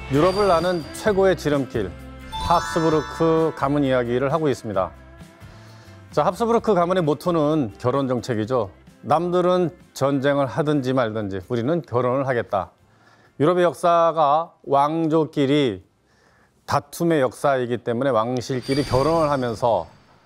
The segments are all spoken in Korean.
유럽을 아는 최고의 지름길, 합스부르크 가문 이야기를 하고 있습니다. 자, 합스부르크 가문의 모토는 결혼 정책이죠. 남들은 전쟁을 하든지 말든지 우리는 결혼을 하겠다. 유럽의 역사가 왕조끼리 다툼의 역사이기 때문에 왕실끼리 결혼을 하면서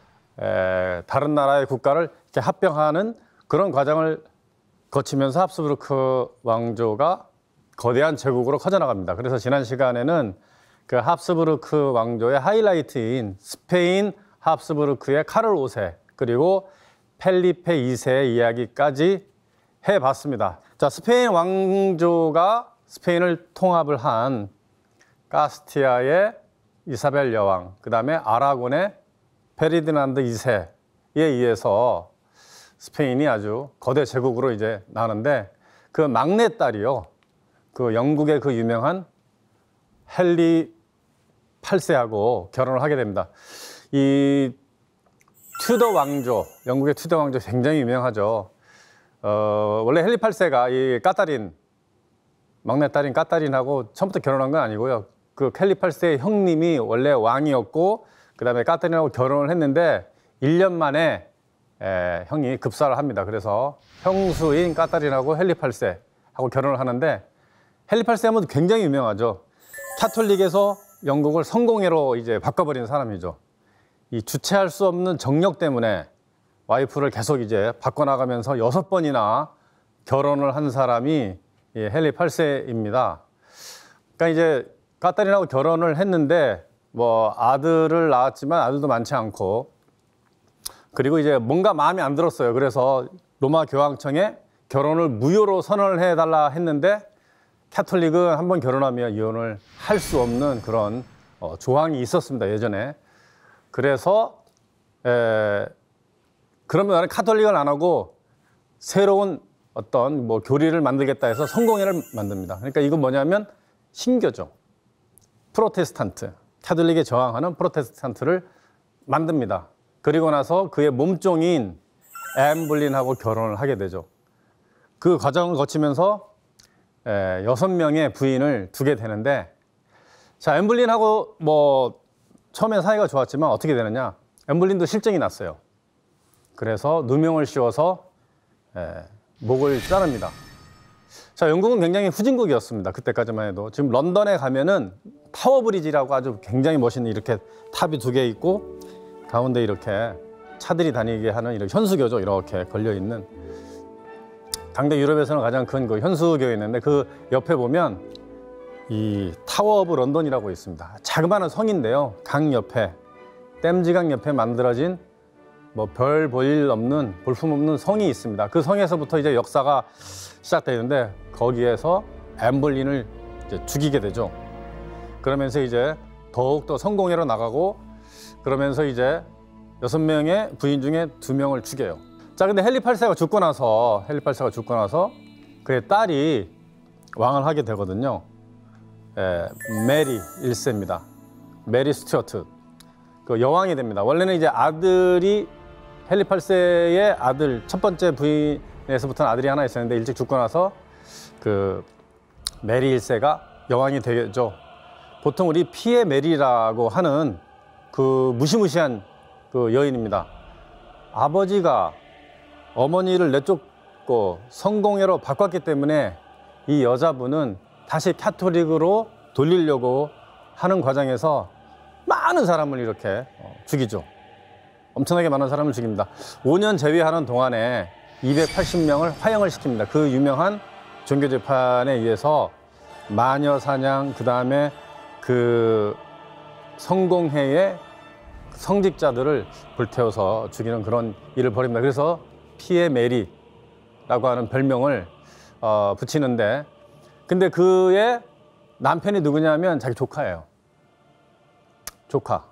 다른 나라의 국가를 이렇게 합병하는 그런 과정을 거치면서 합스부르크 왕조가 거대한 제국으로 커져나갑니다. 그래서 지난 시간에는 그 합스부르크 왕조의 하이라이트인 스페인 합스부르크의 카를 5세 그리고 펠리페 2세의 이야기까지 해봤습니다. 자, 스페인 왕조가 스페인을 통합을 한 카스티아의 이사벨 여왕, 그 다음에 아라곤의 페르디난드 2세에 의해서 스페인이 아주 거대 제국으로 이제 나는데 그 막내딸이요. 그 영국의 그 유명한 헨리 8세하고 결혼을 하게 됩니다. 이 튜더 왕조, 영국의 튜더 왕조 굉장히 유명하죠. 원래 헨리 8세가 이 까타린, 막내딸인 까타린하고 처음부터 결혼한 건 아니고요. 그 헨리 8세의 형님이 원래 왕이었고 그 다음에 까타린하고 결혼을 했는데 1년 만에 형이 급사를 합니다. 그래서 형수인 까타린하고 헨리 8세하고 결혼을 하는데 헨리 8세 하면 굉장히 유명하죠. 카톨릭에서 영국을 성공회로 이제 바꿔버린 사람이죠. 이 주체할 수 없는 정력 때문에 와이프를 계속 이제 바꿔나가면서 6번이나 결혼을 한 사람이 헨리 8세입니다. 그러니까 이제 까타린하고 결혼을 했는데 뭐 아들을 낳았지만 아들도 많지 않고 그리고 이제 뭔가 마음에 안 들었어요. 그래서 로마 교황청에 결혼을 무효로 선언을 해달라 했는데 카톨릭은 한번 결혼하면 이혼을 할 수 없는 그런 조항이 있었습니다. 예전에. 그래서 그러면 나는 카톨릭을 안 하고 새로운 어떤 뭐 교리를 만들겠다 해서 성공회를 만듭니다. 그러니까 이건 뭐냐면 신교죠. 프로테스탄트. 카톨릭에 저항하는 프로테스탄트를 만듭니다. 그리고 나서 그의 몸종인 앤 볼린하고 결혼을 하게 되죠. 그 과정을 거치면서 6명의 부인을 두게 되는데 자, 앤 볼린하고 뭐 처음에 사이가 좋았지만 어떻게 되느냐. 앤 볼린도 실증이 났어요. 그래서 누명을 씌워서 목을 자릅니다. 자, 영국은 굉장히 후진국이었습니다. 그때까지만 해도. 지금 런던에 가면은 타워 브리지라고 아주 굉장히 멋있는 이렇게 탑이 2개 있고 가운데 이렇게 차들이 다니게 하는 이런 현수교죠. 이렇게 걸려있는. 당대 유럽에서는 가장 큰 그 현수교였는데 그 옆에 보면 이 타워 오브 런던이라고 있습니다. 자그마한 성인데요. 강 옆에, 댐즈강 옆에 만들어진 뭐 별 볼 일 없는, 볼품 없는 성이 있습니다. 그 성에서부터 이제 역사가 시작되는데 거기에서 앤 볼린을 이제 죽이게 되죠. 그러면서 이제 더욱더 성공회로 나가고 그러면서 이제 6명의 부인 중에 2명을 죽여요. 자, 근데 헨리 8세가 죽고 나서 그의 딸이 왕을 하게 되거든요. 메리 1세입니다. 메리 스튜어트. 그 여왕이 됩니다. 원래는 이제 아들이 헨리 8세의 아들 첫 번째 부인에서부터는 아들이 하나 있었는데 일찍 죽고 나서 그 메리 1세가 여왕이 되죠. 보통 우리 피에 메리라고 하는 그 무시무시한 그 여인입니다. 아버지가 어머니를 내쫓고 성공회로 바꿨기 때문에 이 여자분은 다시 카톨릭으로 돌리려고 하는 과정에서 많은 사람을 이렇게 죽이죠. 엄청나게 많은 사람을 죽입니다. 5년 재위하는 동안에 280명을 화형을 시킵니다. 그 유명한 종교재판에 의해서 마녀 사냥, 그 다음에 그 성공회의 성직자들을 불태워서 죽이는 그런 일을 벌입니다. 그래서 피에 메리라고 하는 별명을 붙이는데 근데 그의 남편이 누구냐면 자기 조카예요. 조카.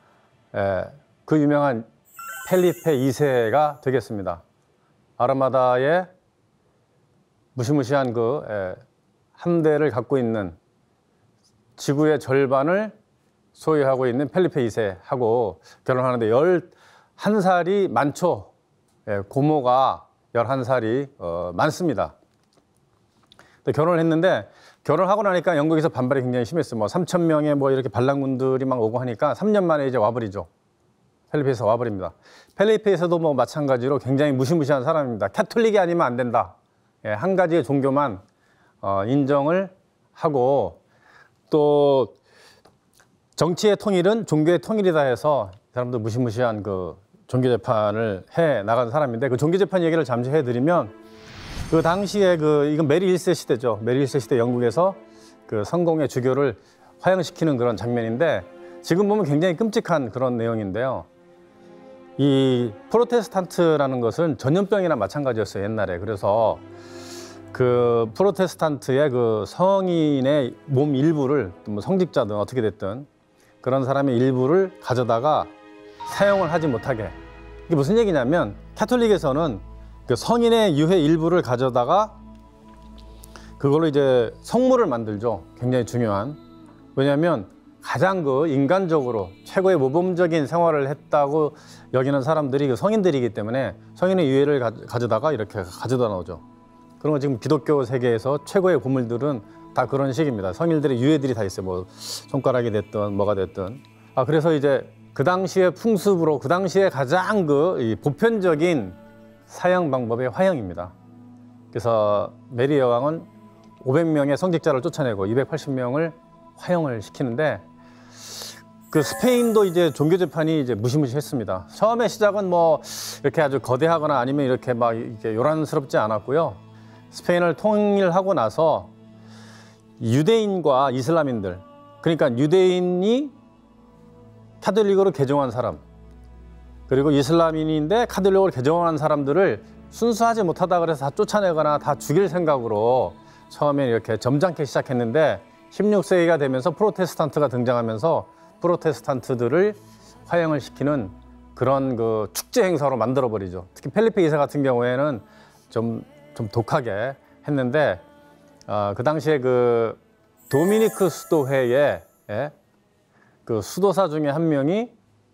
그 유명한 펠리페 2세가 되겠습니다. 아라마다의 무시무시한 그 함대를 갖고 있는 지구의 절반을 소유하고 있는 펠리페 2세하고 결혼하는데 11살이 많죠. 고모가 11살이 많습니다. 결혼을 했는데 결혼하고 나니까 영국에서 반발이 굉장히 심했어요. 뭐 3천 명의 뭐 이렇게 반란군들이 막 오고 하니까 3년 만에 이제 와버리죠. 펠리페에서 와버립니다. 펠리페에서도 뭐 마찬가지로 굉장히 무시무시한 사람입니다. 캐톨릭이 아니면 안 된다. 예, 한 가지의 종교만 인정을 하고 또 정치의 통일은 종교의 통일이다 해서 사람들 무시무시한 그 종교 재판을 해 나간 사람인데 그 종교 재판 얘기를 잠시 해드리면 그 당시에 이건 메리 1세 시대죠. 메리 1세 시대 영국에서 그 성공의 주교를 화형시키는 그런 장면인데 지금 보면 굉장히 끔찍한 그런 내용인데요. 이 프로테스탄트라는 것은 전염병이나 마찬가지였어요, 옛날에. 그래서 그 프로테스탄트의 그 성인의 몸 일부를 뭐 성직자든 어떻게 됐든 그런 사람의 일부를 가져다가 사용을 하지 못하게. 이게 무슨 얘기냐면 가톨릭에서는 그 성인의 유해 일부를 가져다가 그걸로 이제 성물을 만들죠. 굉장히 중요한. 왜냐하면 가장 그 인간적으로 최고의 모범적인 생활을 했다고 여기는 사람들이 그 성인들이기 때문에 성인의 유해를 가져다가 이렇게 가져다 놓죠. 그런 거 지금 기독교 세계에서 최고의 보물들은 다 그런 식입니다. 성인들의 유해들이 다 있어요. 뭐 손가락이 됐든 뭐가 됐든. 그래서 이제 그 당시의 풍습으로 그 당시에 가장 이 보편적인 사형 방법의 화형입니다. 그래서 메리 여왕은 500명의 성직자를 쫓아내고 280명을 화형을 시키는데 그 스페인도 이제 종교 재판이 이제 무시무시했습니다. 처음에 시작은 뭐 이렇게 아주 거대하거나 아니면 이렇게 막 이렇게 요란스럽지 않았고요. 스페인을 통일하고 나서 유대인과 이슬람인들, 그러니까 유대인이 카톨릭으로 개종한 사람, 그리고 이슬람인인데 카톨릭으로 개종한 사람들을 순수하지 못하다 그래서 다 쫓아내거나 다 죽일 생각으로 처음에 이렇게 점잖게 시작했는데 16세기가 되면서 프로테스탄트가 등장하면서 프로테스탄트들을 화형을 시키는 그런 그 축제 행사로 만들어 버리죠. 특히 펠리페 2세 같은 경우에는 좀 독하게 했는데 그 당시에 그 도미니크 수도회의 그 수도사 중에 한 명이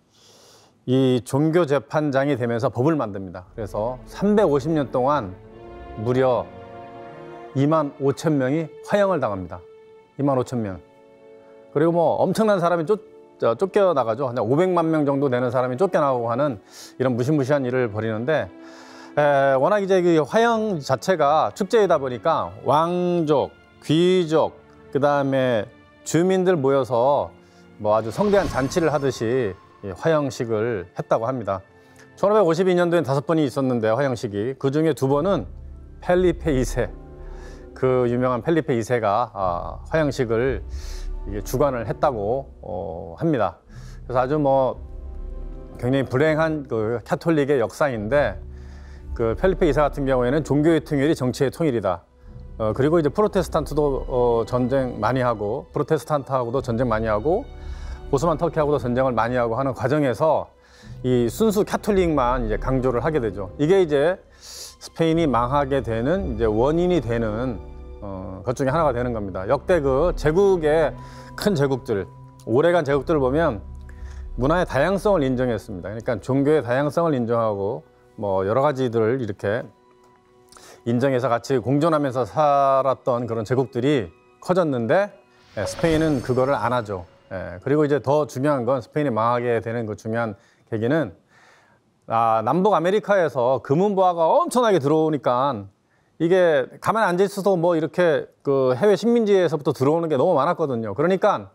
이 종교 재판장이 되면서 법을 만듭니다. 그래서 350년 동안 무려 2만 5천 명이 화형을 당합니다. 2만 5천 명. 그리고 뭐 엄청난 사람이 쫓겨나가죠. 그냥 500만 명 정도 되는 사람이 쫓겨나고 하는 이런 무시무시한 일을 벌이는데 워낙 이제 그 화형 자체가 축제이다 보니까 왕족, 귀족, 그 다음에 주민들 모여서 뭐 아주 성대한 잔치를 하듯이 화형식을 했다고 합니다. 1552년도엔 5번이 있었는데 화형식이 그 중에 2번은 펠리페 2세, 그 유명한 펠리페 2세가 화형식을 주관을 했다고 합니다. 그래서 아주 뭐 굉장히 불행한 그 가톨릭의 역사인데 그 펠리페 2세 같은 경우에는 종교의 통일이 정치의 통일이다. 그리고 이제 프로테스탄트도 전쟁 많이 하고 프로테스탄트하고도 전쟁 많이 하고 오스만 터키하고도 전쟁을 많이 하고 하는 과정에서 이 순수 가톨릭만 이제 강조를 하게 되죠. 이게 이제 스페인이 망하게 되는 이제 원인이 되는 것 중에 하나가 되는 겁니다. 역대 그 제국의 큰 제국들, 오래간 제국들을 보면 문화의 다양성을 인정했습니다. 그러니까 종교의 다양성을 인정하고 뭐 여러 가지들을 이렇게 인정해서 같이 공존하면서 살았던 그런 제국들이 커졌는데 스페인은 그거를 안 하죠. 그리고 이제 더 중요한 건 스페인이 망하게 되는 그 중요한 계기는 남북 아메리카에서 금은보화가 엄청나게 들어오니까 이게 가만히 앉아 있어도 뭐 이렇게 그 해외 식민지에서부터 들어오는 게 너무 많았거든요. 그러니까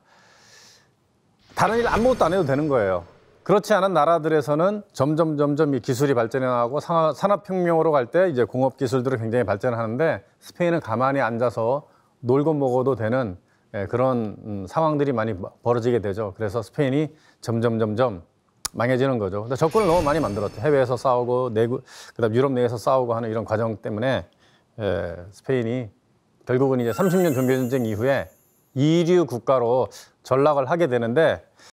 다른 일 아무것도 안 해도 되는 거예요. 그렇지 않은 나라들에서는 점점 이 기술이 발전해나가고 산업혁명으로 갈 때 이제 공업 기술들을 굉장히 발전하는데 스페인은 가만히 앉아서 놀고 먹어도 되는 그런 상황들이 많이 벌어지게 되죠. 그래서 스페인이 점점 망해지는 거죠. 근데 적군을 너무 많이 만들었죠. 해외에서 싸우고 그다음 유럽 내에서 싸우고 하는 이런 과정 때문에 스페인이 결국은 이제 30년 종교전쟁 이후에 이류 국가로 전락을 하게 되는데